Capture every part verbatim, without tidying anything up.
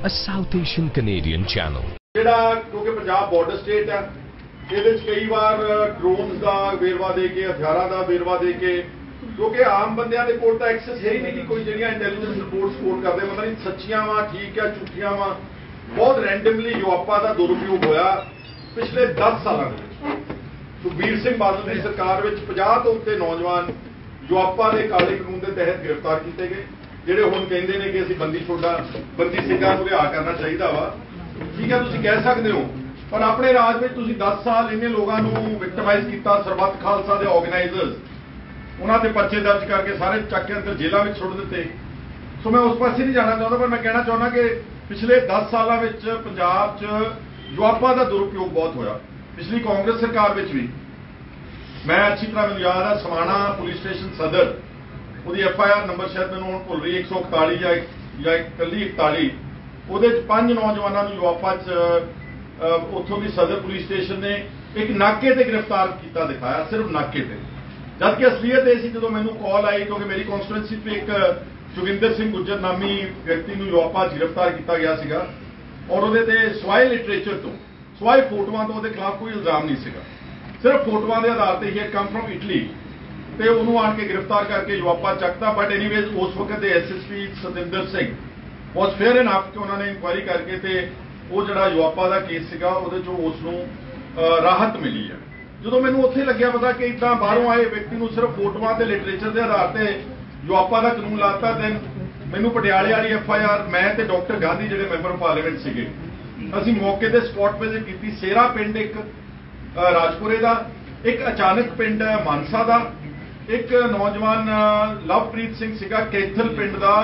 a South Asian Canadian channel. ਜਿਹੜਾ ਕਿਉਂਕਿ Punjab border state ਹੈ, ਇਹਦੇ ਵਿੱਚ ਕਈ ਵਾਰ ਡਰੋਨਸ ਦਾ ਵੇਰਵਾ ਦੇ ਕੇ, ਹਥਿਆਰਾਂ ਦਾ ਵੇਰਵਾ ਦੇ ਕੇ, ਕਿਉਂਕਿ ਆਮ ਬੰਦਿਆਂ ਦੇ ਕੋਲ ਤਾਂ ਐਕਸੈਸ ਹੈ ਹੀ ਨਹੀਂ ਕਿ ਕੋਈ ਜਿਹੜੀਆਂ ਇੰਟੈਲੀਜੈਂਸ ਰਿਪੋਰਟਸ ਕੋਟ ਕਰਦੇ, ਪਤਾ ਨਹੀਂ ਸੱਚੀਆਂ ਵਾ, ਠੀਕ ਹੈ, ਝੂਠੀਆਂ ਵਾ। ਬਹੁਤ ਰੈਂਡਮਲੀ ਯੂਆਪਾ ਦਾ ਦੁਰਉਪਯੋਗ ਹੋਇਆ ਪਿਛਲੇ ਦਸ ਸਾਲਾਂ ਦੇ ਵਿੱਚ। ਸੁਖਬੀਰ ਸਿੰਘ ਬਾਦਲ ਦੀ ਸਰਕਾਰ ਵਿੱਚ ਪੰਜਾਹ ਤੋਂ ਉੱਤੇ ਨੌਜਵਾਨ ਯੂਆਪਾ ਦੇ ਕਾਲੇ ਕਾਨੂੰਨ ਦੇ ਤਹਿਤ ਗ੍ਰਿਫਤਾਰ ਕੀਤੇ ਗਏ, ਜਿਹੜੇ ਹੁਣ ਕਹਿੰਦੇ ਨੇ ਕਿ ਅਸੀਂ ਬੰਦੀ ਛੋਡਾ ਬੰਦੀ ਸਿੰਘਾਂ ਨੂੰ ਰਿਹਾਅ ਕਰਨਾ ਚਾਹੀਦਾ ਵਾ। ਠੀਕ ਹੈ, ਤੁਸੀਂ ਕਹਿ ਸਕਦੇ ਹੋ, ਪਰ ਆਪਣੇ ਰਾਜ ਵਿੱਚ ਤੁਸੀਂ ਦਸ ਸਾਲ ਇੰਨੇ ਲੋਕਾਂ ਨੂੰ ਵਿਕਟਮਾਈਜ਼ ਕੀਤਾ। ਸਰਬੱਤ ਖਾਲਸਾ ਦੇ ਆਰਗੇਨਾਈਜ਼ਰਸ, ਉਹਨਾਂ ਤੇ ਪਰਚੇ ਦਰਜ ਕਰਕੇ ਸਾਰੇ ਚੱਕ ਕੇ ਅੰਦਰ ਜੇਲ੍ਹਾਂ ਵਿੱਚ ਸੁੱਟ ਦਿੱਤੇ। ਸੋ ਮੈਂ ਉਸ ਪਾਸੇ ਨਹੀਂ ਜਾਣਾ ਚਾਹੁੰਦਾ, ਪਰ ਮੈਂ ਕਹਿਣਾ ਚਾਹੁੰਦਾ ਕਿ ਪਿਛਲੇ ਦਸ ਸਾਲਾਂ ਵਿੱਚ ਪੰਜਾਬ 'ਚ ਯੂਆਪਾ ਦਾ ਦੁਰਉਪਯੋਗ ਬਹੁਤ ਹੋਇਆ। ਪਿਛਲੀ ਕਾਂਗਰਸ ਸਰਕਾਰ ਵਿੱਚ ਵੀ ਮੈਂ ਅੱਛੀ ਤਰ੍ਹਾਂ ਮੈਨੂੰ ਯਾਦ ਹੈ, ਸਮਾਣਾ ਪੁਲਿਸ ਸਟੇਸ਼ਨ ਸਦਰ, ਉਹਦੀ ਐਫ ਆਈ ਆਰ ਨੰਬਰ ਸ਼ਾਇਦ ਮੈਨੂੰ ਹੁਣ ਭੁੱਲ ਰਹੀ, ਇੱਕ ਸੌ ਇਕਤਾਲੀ ਜਾਂ ਜਾਂ ਇਕੱਲੀ ਇਕਤਾਲੀ, ਉਹਦੇ 'ਚ ਪੰਜ ਨੌਜਵਾਨਾਂ ਨੂੰ ਯੂਆਪਾ 'ਚ ਉੱਥੋਂ ਦੀ ਸਦਰ ਪੁਲਿਸ ਸਟੇਸ਼ਨ ਨੇ ਇੱਕ ਨਾਕੇ ਤੇ ਗ੍ਰਿਫਤਾਰ ਕੀਤਾ ਦਿਖਾਇਆ, ਸਿਰਫ ਨਾਕੇ ਤੇ। ਜਦਕਿ ਅਸਲੀਅਤ ਇਹ ਸੀ, ਜਦੋਂ ਮੈਨੂੰ ਕਾਲ ਆਈ, ਕਿਉਂਕਿ ਮੇਰੀ ਕੌਂਸਟੀਟੂਐਂਸੀ ਤੋਂ ਇੱਕ ਜੋਗਿੰਦਰ ਸਿੰਘ ਗੁੱਜਰ ਨਾਮੀ ਵਿਅਕਤੀ ਨੂੰ ਯੂਆਪਾ 'ਚ ਗ੍ਰਿਫਤਾਰ ਕੀਤਾ ਗਿਆ ਸੀਗਾ, ਔਰ ਉਹਦੇ ਤੇ ਸਵਾਏ ਲਿਟਰੇਚਰ ਤੋਂ, ਸਵਾਏ ਫੋਟੋਆਂ ਤੋਂ ਉਹਦੇ ਖਿਲਾਫ ਕੋਈ ਇਲਜ਼ਾਮ ਨਹੀਂ ਸੀਗਾ, ਸਿਰਫ ਫੋਟੋਆਂ ਦੇ ਆਧਾਰ ਤੇ ਹੀ ਕਮ ਫਰਮ ਇਟਲੀ, ਤੇ ਉਹਨੂੰ ਆਣ ਕੇ ਗ੍ਰਿਫਤਾਰ ਕਰਕੇ ਯੂਆਪਾ ਚੱਕਤਾ। ਬਟ ਐਨੀਵੇਜ਼ ਉਸ ਵਕਤ ਦੇ S S P Satinder Singh was fair enough ਕਿ ਉਹਨਾਂ ਨੇ ਇਨਕੁਆਇਰੀ ਕਰਕੇ ਤੇ ਉਹ ਜਿਹੜਾ ਯੂਆਪਾ ਦਾ ਕੇਸ ਸੀਗਾ ਉਹਦੇ 'ਚੋਂ ਉਸ ਨੂੰ ਰਾਹਤ ਮਿਲੀ ਹੈ। ਜਦੋਂ ਮੈਨੂੰ ਉੱਥੇ ਲੱਗਿਆ ਪਤਾ ਕਿ ਇੱਦਾਂ ਬਾਹਰੋਂ ਆਏ ਵਿਅਕਤੀ ਨੂੰ ਸਿਰਫ ਫੋਟੋਆਂ ਤੇ ਲਿਟਰੇਚਰ ਦੇ ਆਧਾਰ ਤੇ ਯੂਆਪਾ ਦਾ ਕਾਨੂੰਨ ਲਾਤਾ, ਤੇ ਮੈਨੂੰ ਪਟਿਆਲੇ ਵਾਲੀ ਐਫ ਆਈ ਆਰ, ਮੈਂ ਤੇ ਡਾਕਟਰ ਗਾਂਧੀ ਜਿਹੜੇ ਮੈਂਬਰ ਪਾਰਲੀਮੈਂਟ ਸੀਗੇ, ਅਸੀਂ ਮੌਕੇ ਤੇ ਸਪੌਟ ਵਿਜ਼ਿਟ ਕੀਤੀ। ਸੇਰਾ ਪਿੰਡ ਇੱਕ ਰਾਜਪੁਰੇ ਦਾ, ਇੱਕ ਅਚਾਨਕ ਪਿੰਡ ਮਾਨਸਾ ਦਾ, ਇੱਕ ਨੌਜਵਾਨ ਲਵਪ੍ਰੀਤ ਸਿੰਘ ਸੀਗਾ ਕੈਥਲ ਪਿੰਡ ਦਾ,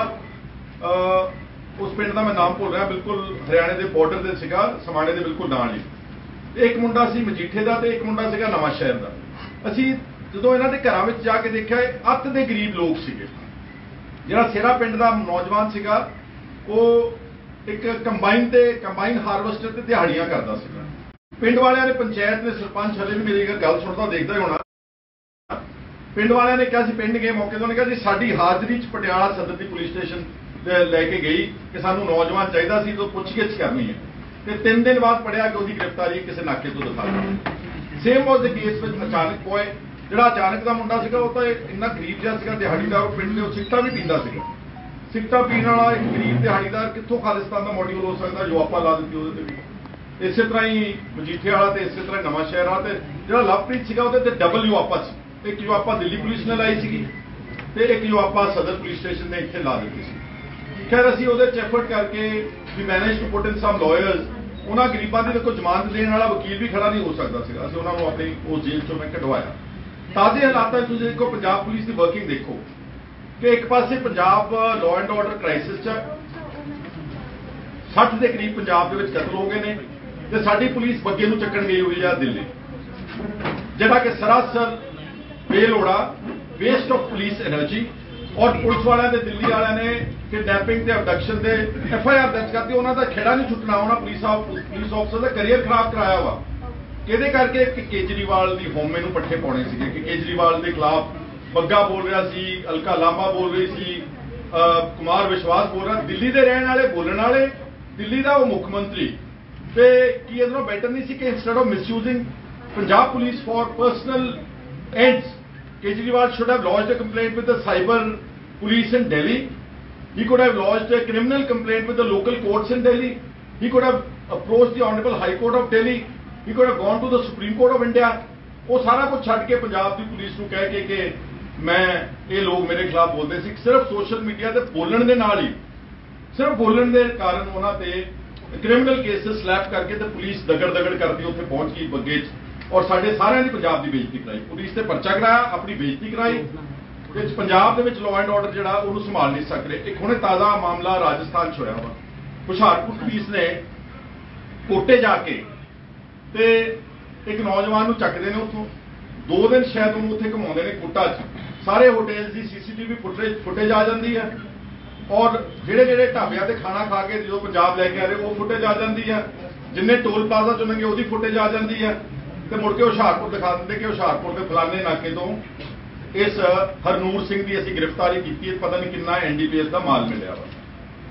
ਉਸ ਪਿੰਡ ਦਾ ਮੈਂ ਨਾਮ ਭੁੱਲ ਰਿਹਾ, ਬਿਲਕੁਲ ਹਰਿਆਣੇ ਦੇ ਬਾਰਡਰ ਤੇ ਸੀਗਾ, ਸਮਾਣੇ ਦੇ ਬਿਲਕੁਲ ਨਾਲ ਹੀ। ਇੱਕ ਮੁੰਡਾ ਸੀ ਮਜੀਠੇ ਦਾ ਤੇ ਇੱਕ ਮੁੰਡਾ ਸੀਗਾ ਨਵਾਂ ਸ਼ਹਿਰ ਦਾ। ਅਸੀਂ ਜਦੋਂ ਇਹਨਾਂ ਦੇ ਘਰਾਂ ਵਿੱਚ ਜਾ ਕੇ ਦੇਖਿਆ, ਅੱਤ ਦੇ ਗਰੀਬ ਲੋਕ ਸੀਗੇ। ਜਿਹੜਾ ਸੇਰਾ ਪਿੰਡ ਦਾ ਨੌਜਵਾਨ ਸੀਗਾ, ਉਹ ਇੱਕ ਕੰਬਾਈਨ ਤੇ ਕੰਬਾਈਨ ਹਾਰਵੈਸਟਰ ਤੇ ਦਿਹਾੜੀਆਂ ਕਰਦਾ ਸੀਗਾ। ਪਿੰਡ ਵਾਲਿਆਂ ਨੇ, ਪੰਚਾਇਤ ਨੇ, ਸਰਪੰਚ ਹਲੇ ਵੀ ਮੇਰੀ ਗੱਲ ਸੁਣਦਾ ਦੇਖਦਾ ਹੀ ਹੋਣਾ, ਪਿੰਡ ਵਾਲਿਆਂ ਨੇ ਕਿਹਾ ਸੀ, ਪਿੰਡ ਗਏ ਮੌਕੇ ਤੋਂ, ਉਹਨੇ ਕਿਹਾ ਜੀ ਸਾਡੀ ਹਾਜ਼ਰੀ 'ਚ ਪਟਿਆਲਾ ਸਦਰ ਦੀ ਪੁਲਿਸ ਸਟੇਸ਼ਨ ਲੈ ਕੇ ਗਈ ਕਿ ਸਾਨੂੰ ਨੌਜਵਾਨ ਚਾਹੀਦਾ ਸੀ, ਤੋਂ ਪੁੱਛਗਿੱਛ ਕਰਨੀ ਹੈ, ਤੇ ਤਿੰਨ ਦਿਨ ਬਾਅਦ ਪੜਿਆ ਕਿ ਉਹਦੀ ਗ੍ਰਿਫਤਾਰੀ ਕਿਸੇ ਨਾਕੇ ਤੋਂ ਦਿਖਾ ਦਿੱਤੀ। ਸੇਮ ਵਾਸ ਦ ਕੇਸ ਵਿੱਚ ਅਚਾਨਕ ਬੋਏ, ਜਿਹੜਾ ਅਚਾਨਕ ਦਾ ਮੁੰਡਾ ਸੀਗਾ, ਉਹ ਤਾਂ ਇੰਨਾ ਗਰੀਬ ਜਿਹਾ ਸੀਗਾ, ਦਿਹਾੜੀਦਾਰ, ਉਹ ਪਿੰਡ ਦੇ ਉਹ ਸਿਗਰਟਾਂ ਵੀ ਪੀਂਦਾ ਸੀਗਾ। ਸਿਗਰਟਾਂ ਪੀਣ ਵਾਲਾ ਇੱਕ ਗਰੀਬ ਦਿਹਾੜੀਦਾਰ ਕਿੱਥੋਂ ਖਾਲਿਸਤਾਨ ਦਾ ਮੋਡੀਊਲ ਹੋ ਸਕਦਾ? ਯੂਆਪਾ ਲਾ ਦਿੱਤੀ ਉਹਦੇ ਤੇ ਵੀ। ਇਸੇ ਤਰ੍ਹਾਂ ਹੀ ਮਜੀਠੇ ਵਾਲਾ ਤੇ ਇਸੇ ਤਰ੍ਹਾਂ ਨਵਾਂ ਸ਼ਹਿਰ ਵਾਲਾ, ਤੇ ਜਿਹੜਾ ਲਵਪ੍ਰੀਤ ਸੀਗਾ ਉਹਦੇ ਤੇ ਡਬਲ ਯੂਆਪਾ ਸੀ। ਇੱਕ ਯੂਆਪਾ ਦਿੱਲੀ ਪੁਲਿਸ ਨੇ ਲਾਈ ਸੀਗੀ ਤੇ ਇੱਕ ਯੂਆਪਾ ਸਦਰ ਪੁਲਿਸ ਸਟੇਸ਼ਨ ਨੇ ਇੱਥੇ ਲਾ ਦਿੱਤੀ ਸੀ। ਖੈਰ ਅਸੀਂ ਉਹਦੇ 'ਚ ਐਫਰਟ ਕਰਕੇ ਵੀ manage to put in some lawyers, ਉਹਨਾਂ ਗਰੀਬਾਂ ਦੀ ਦੇਖੋ ਜ਼ਮਾਨਤ ਦੇਣ ਵਾਲਾ ਵਕੀਲ ਵੀ ਖੜਾ ਨਹੀਂ ਹੋ ਸਕਦਾ ਸੀਗਾ, ਅਸੀਂ ਉਹਨਾਂ ਨੂੰ ਆਪਣੀ ਉਸ ਜੇਲ੍ਹ 'ਚੋਂ ਮੈਂ ਕਢਵਾਇਆ। ਤਾਜ਼ੇ ਹਾਲਾਤਾਂ 'ਚ ਤੁਸੀਂ ਦੇਖੋ, ਪੰਜਾਬ ਪੁਲਿਸ ਦੀ ਵਰਕਿੰਗ ਦੇਖੋ ਕਿ ਇੱਕ ਪਾਸੇ Punjab law and order crisis 'ਚ ਸੱਠ ਦੇ ਕਰੀਬ ਪੰਜਾਬ ਦੇ ਵਿੱਚ ਕਤਲ ਹੋ ਗਏ ਨੇ, ਤੇ ਸਾਡੀ ਪੁਲਿਸ ਬੱਗੇ ਨੂੰ ਚੱਕਣ ਗਈ ਹੋਈ ਆ ਦਿੱਲੀ, ਜਿਹੜਾ ਕਿ ਸਰਾਸਰ ਬੇਲੋੜਾ ਵੇਸਟ ਆਫ ਪੁਲਿਸ ਐਨਰਜੀ। ਔਰ ਪੁਲਿਸ ਵਾਲਿਆਂ ਦੇ, ਦਿੱਲੀ ਵਾਲਿਆਂ ਨੇ ਕਿਡਨੈਪਿੰਗ ਤੇ ਅਬਡਕਸ਼ਨ ਦੇ ਐਫ ਆਈ ਆਰ ਦਰਜ ਕਰਤੀ। ਉਹਨਾਂ ਦਾ ਖੇੜਾ ਨਹੀਂ ਛੁੱਟਣਾ, ਉਹਨਾਂ ਪੁਲਿਸ ਪੁਲਿਸ ਆਫਸਰ ਦਾ ਕਰੀਅਰ ਖਰਾਬ ਕਰਾਇਆ ਵਾ। ਇਹਦੇ ਕਰਕੇ ਕਿ ਕੇਜਰੀਵਾਲ ਦੀ ਹੋਮੇ ਨੂੰ ਪੱਠੇ ਪਾਉਣੇ ਸੀਗੇ ਕਿ ਕੇਜਰੀਵਾਲ ਦੇ ਖਿਲਾਫ ਬੱਗਾ ਬੋਲ ਰਿਹਾ ਸੀ, ਅਲਕਾ ਲਾਂਬਾ ਬੋਲ ਰਹੀ ਸੀ, ਕੁਮਾਰ ਵਿਸ਼ਵਾਸ ਬੋਲ ਰਿਹਾ, ਦਿੱਲੀ ਦੇ ਰਹਿਣ ਵਾਲੇ, ਬੋਲਣ ਵਾਲੇ, ਦਿੱਲੀ ਦਾ ਉਹ ਮੁੱਖ ਮੰਤਰੀ। ਤੇ ਕੀ ਇਹਦੋਂ ਬੈਟਰ ਨਹੀਂ ਸੀ ਕਿ instead of misusing Punjab police for personal ends, Kejriwal should have lodged a complaint with the cyber police in Delhi. He could have lodged a criminal complaint with the local courts in Delhi. He could have approached the Honorable High Court of Delhi. He could have gone to the Supreme Court of India. ਉਹ ਸਾਰਾ ਕੁਝ ਛੱਡ ਕੇ ਪੰਜਾਬ ਦੀ police ਨੂੰ ਕਹਿ ਕੇ ਕਿ ਮੈਂ ਇਹ ਲੋਕ ਮੇਰੇ ਖਿਲਾਫ ਬੋਲਦੇ ਸੀ, ਸਿਰਫ ਸੋਸ਼ਲ ਮੀਡੀਆ ਤੇ ਬੋਲਣ ਦੇ ਨਾਲ ਹੀ, ਸਿਰਫ ਬੋਲਣ ਦੇ ਕਾਰਨ ਉਹਨਾਂ ਤੇ ਕ੍ਰਿਮੀਨਲ ਕੇਸਿਸ ਸਲੈਪ ਕਰਕੇ ਤੇ ਪੁਲਿਸ ਦਗੜ ਦਗੜ ਕਰਦੀ ਉੱਥੇ ਪਹੁੰਚ ਗਈ ਬੱਗੇ 'ਚ, ਔਰ ਸਾਡੇ ਸਾਰਿਆਂ ਦੀ ਪੰਜਾਬ ਦੀ ਬੇਇੱਜ਼ਤੀ ਕਰਾਈ। ਪੁਲਿਸ ਤੇ ਪਰਚਾ ਕਰਾਇਆ, ਆਪਣੀ ਬੇਇੱਜ਼ਤੀ ਕਰਾਈ। ਤੇ ਪੰਜਾਬ ਦੇ ਵਿੱਚ ਲਾਅ ਐਂਡ ਆਰਡਰ ਜਿਹੜਾ ਉਹਨੂੰ ਸੰਭਾਲ ਨਹੀਂ ਸਕ ਰਹੇ। ਇੱਕ ਹੁਣੇ ਤਾਜ਼ਾ ਮਾਮਲਾ ਰਾਜਸਥਾਨ 'ਚ ਹੋਇਆ ਵਾ, ਹੁਸ਼ਿਆਰਪੁਰ ਪੁਲਿਸ ਨੇ ਕੋਟੇ ਜਾ ਕੇ ਤੇ ਇੱਕ ਨੌਜਵਾਨ ਨੂੰ ਚੱਕਦੇ ਨੇ, ਉੱਥੋਂ ਦੋ ਦਿਨ ਸ਼ਾਇਦ ਉਹਨੂੰ ਉੱਥੇ ਘੁਮਾਉਂਦੇ ਨੇ ਕੋਟਾ 'ਚ। ਸਾਰੇ ਹੋਟੇਲ ਦੀ ਸੀਸੀਟੀਵੀ ਫੁਟੇਜ ਫੁਟੇਜ ਆ ਜਾਂਦੀ ਹੈ, ਔਰ ਜਿਹੜੇ ਜਿਹੜੇ ਢਾਬਿਆਂ ਤੇ ਖਾਣਾ ਖਾ ਕੇ ਜਦੋਂ ਪੰਜਾਬ ਲੈ ਕੇ ਆ ਰਹੇ ਉਹ ਫੁਟੇਜ ਆ ਜਾਂਦੀ ਹੈ, ਜਿੰਨੇ ਟੋਲ ਪਲਾਜ਼ਾ ਚੁਣਨਗੇ ਉਹਦੀ ਫੁਟੇਜ ਆ ਜਾਂਦੀ ਹੈ, ਤੇ ਮੁੜ ਕੇ ਹੁਸ਼ਿਆਰਪੁਰ ਦਿਖਾ ਦਿੰਦੇ ਕਿ ਹੁਸ਼ਿਆਰਪੁਰ ਦੇ ਫਲਾਣੇ ਨਾਕੇ ਤੋਂ ਇਸ ਹਰਨੂਰ ਸਿੰਘ ਦੀ ਅਸੀਂ ਗ੍ਰਿਫਤਾਰੀ ਕੀਤੀ ਹੈ, ਪਤਾ ਨਹੀਂ ਕਿੰਨਾ ਐਨ ਡੀ ਪੀ ਐਸ ਦਾ ਮਾਲ ਮਿਲਿਆ ਵਾ।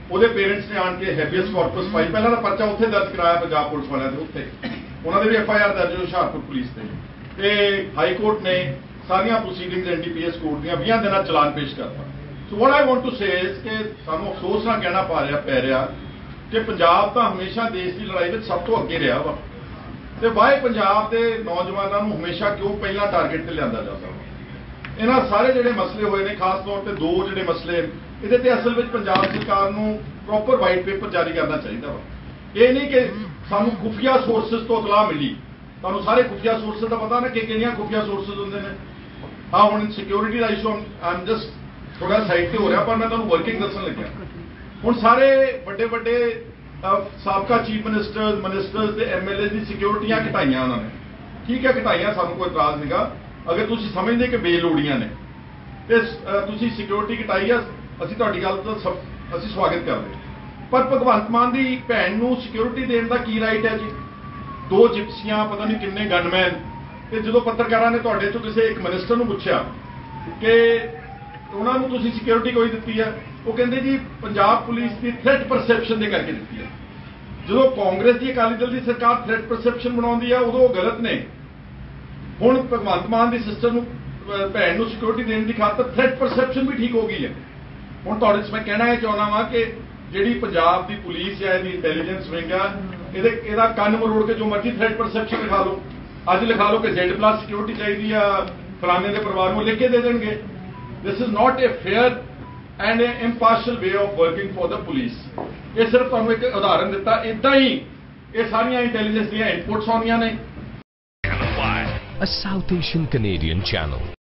ਉਹਦੇ ਪੇਰੈਂਟਸ ਨੇ ਆਣ ਕੇ ਹੈਬੀਅਸ ਕਾਰਪਸ ਪਾਈ, ਪਹਿਲਾਂ ਦਾ ਪਰਚਾ ਉੱਥੇ ਦਰਜ ਕਰਾਇਆ ਪੰਜਾਬ ਪੁਲਿਸ ਵਾਲਿਆਂ ਦੇ ਉੱਤੇ, ਉਹਨਾਂ ਦੇ ਵੀ ਐਫ ਆਈ ਆਰ ਦਰਜ ਹੋਈ ਹੁਸ਼ਿਆਰਪੁਰ ਪੁਲਿਸ ਤੇ, ਤੇ ਹਾਈ ਕੋਰਟ ਨੇ ਸਾਰੀਆਂ proceedings N D P S court ਦੀਆਂ ਵੀਹ ਦਿਨਾਂ ਚਲਾਨ ਪੇਸ਼ ਕਰਤਾ। So what I want to say is ਕਿ ਸਾਨੂੰ ਅਫਸੋਸ ਨਾਲ ਕਹਿਣਾ ਪਾ ਰਿਹਾ ਪੈ ਰਿਹਾ ਕਿ ਪੰਜਾਬ ਤਾਂ ਹਮੇਸ਼ਾ ਦੇਸ਼ ਦੀ ਲੜਾਈ ਵਿੱਚ ਸਭ ਤੋਂ ਅੱਗੇ ਰਿਹਾ ਵਾ, ਤੇ ਵਾਏ ਪੰਜਾਬ ਦੇ ਨੌਜਵਾਨਾਂ ਨੂੰ ਹਮੇਸ਼ਾ ਕਿਉਂ ਪਹਿਲਾਂ ਟਾਰਗੇਟ ਤੇ ਲਿਆਂਦਾ ਜਾਂਦਾ ਵਾ। ਇਹਨਾਂ ਸਾਰੇ ਜਿਹੜੇ ਮਸਲੇ ਹੋਏ ਨੇ, ਖਾਸ ਤੌਰ ਤੇ ਦੋ ਜਿਹੜੇ ਮਸਲੇ, ਇਹਦੇ ਤੇ ਅਸਲ ਵਿੱਚ ਪੰਜਾਬ ਸਰਕਾਰ ਨੂੰ ਪ੍ਰੋਪਰ ਵਾਈਟ ਪੇਪਰ ਜਾਰੀ ਕਰਨਾ ਚਾਹੀਦਾ ਵਾ। ਇਹ ਨਹੀਂ ਕਿ ਸਾਨੂੰ ਖੁਫੀਆ ਸੋਰਸਿਸ ਤੋਂ ਇਤਲਾਹ ਮਿਲੀ, ਤੁਹਾਨੂੰ ਸਾਰੇ ਖੁਫੀਆ ਸੋਰਸਿਸ ਦਾ ਪਤਾ ਨਾ ਕਿ ਕਿਹੜੀਆਂ ਖੁਫੀਆ ਸੋਰਸਿਸ ਹੁੰਦੇ ਨੇ। ਹਾਂ, ਹੁਣ ਸਿਕਿਉਰਿਟੀ ਦਾ ਇਸ਼ੂ ਆਮ ਜਸਟ ਥੋੜਾ ਸਾਈਡ ਤੇ ਹੋ ਰਿਹਾ, ਪਰ ਮੈਂ ਤੁਹਾਨੂੰ ਵਰਕਿੰਗ ਦੱਸਣ ਲੱਗਿਆ। ਹੁਣ ਸਾਰੇ ਵੱਡੇ ਵੱਡੇ ਸਾਬਕਾ ਚੀਫ ਮਿਨਿਸਟਰ ਮਿਨਿਸਟਰਸ ਤੇ ਐਮ ਐਲ ਏ ਦੀ ਸਿਕਿਉਰਿਟੀਆਂ ਘਟਾਈਆਂ ਉਹਨਾਂ ਨੇ, ਠੀਕ ਹੈ ਘਟਾਈਆਂ, ਸਾਨੂੰ ਕੋਈ ਇਤਰਾਜ਼ ਨਹੀਂਗਾ। ਅਗਰ ਤੁਸੀਂ ਸਮਝਦੇ ਕਿ ਬੇਲੋੜੀਆਂ ਨੇ ਤੇ ਤੁਸੀਂ ਸਿਕਿਉਰਿਟੀ ਘਟਾਈ ਆ, ਅਸੀਂ ਤੁਹਾਡੀ ਗੱਲ ਦਾ ਅਸੀਂ ਸਵਾਗਤ ਕਰਦੇ, ਪਰ ਭਗਵੰਤ ਮਾਨ ਦੀ ਭੈਣ ਨੂੰ ਸਿਕਿਉਰਿਟੀ ਦੇਣ ਦਾ ਕੀ ਰਾਈਟ ਹੈ ਜੀ? ਦੋ ਜਿਪਸੀਆਂ, ਪਤਾ ਨਹੀਂ ਕਿੰਨੇ ਗਨਮੈਨ। ਤੇ ਜਦੋਂ ਪੱਤਰਕਾਰਾਂ ਨੇ ਤੁਹਾਡੇ ਤੋਂ ਕਿਸੇ ਇੱਕ ਮਿਨਿਸਟਰ ਨੂੰ ਪੁੱਛਿਆ ਕਿ ਉਹਨਾਂ ਨੂੰ ਤੁਸੀਂ ਸਿਕਿਉਰਿਟੀ ਕੋਈ ਦਿੱਤੀ ਹੈ, ਉਹ ਕਹਿੰਦੇ ਜੀ ਪੰਜਾਬ ਪੁਲਿਸ ਦੀ ਥ੍ਰੈਟ ਪਰਸੈਪਸ਼ਨ ਦੇ ਕਰਕੇ ਦਿੱਤੀ ਹੈ। ਜਦੋਂ ਕਾਂਗਰਸ ਦੀ ਅਕਾਲੀ ਦਲ ਦੀ ਸਰਕਾਰ ਥ੍ਰੈਟ ਪਰਸੈਪਸ਼ਨ ਬਣਾਉਂਦੀ ਹੈ ਉਦੋਂ ਉਹ ਗਲਤ ਨੇ। ਹੁਣ ਭਗਵੰਤ ਮਾਨ ਦੀ ਸਿਸਟਰ ਨੂੰ ਭੈਣ ਨੂੰ ਸਿਕਿਉਰਿਟੀ ਦੇਣ ਦੀ ਖਾਤਰ ਥ੍ਰੈਟ ਪਰਸੈਪਸ਼ਨ ਵੀ ਠੀਕ ਹੋ ਗਈ ਹੈ। ਹੁਣ ਤੁਹਾਡੇ ਚ ਮੈਂ ਕਹਿਣਾ ਇਹ ਚਾਹੁੰਦਾ ਵਾਂ ਕਿ ਜਿਹੜੀ ਪੰਜਾਬ ਦੀ ਪੁਲਿਸ ਹੈ, ਇਹਦੀ ਇੰਟੈਲੀਜੈਂਸ ਵਿੰਗ ਆ, ਇਹਦੇ ਇਹਦਾ ਕੰਨ ਮਰੋੜ ਕੇ ਜੋ ਮਰਜ਼ੀ ਥ੍ਰੈਟ ਪਰਸੈਪਸ਼ਨ ਲਿਖਾ ਲਓ, ਅੱਜ ਲਿਖਾ ਲਓ ਕਿ ਜ਼ੈਡ ਪਲੱਸ ਸਿਕਿਉਰਿਟੀ ਚਾਹੀਦੀ ਆ ਫਲਾਣੇ ਦੇ ਪਰਿਵਾਰ ਨੂੰ, ਲਿਖ ਕੇ ਦੇ ਦੇਣਗੇ। This is not a fair and a impartial way of working for the police. ਇਹ ਸਿਰਫ ਤੁਹਾਨੂੰ ਇੱਕ ਉਦਾਹਰਨ ਦਿੱਤਾ, ਇਦਾਂ ਹੀ ਇਹ ਸਾਰੀਆਂ ਇੰਟੈਲੀਜੈਂਸ ਦੀਆਂ ਇਨਪੁਟਸ ਆਉਂਦੀਆਂ ਨੇ। A South Asian Canadian channel.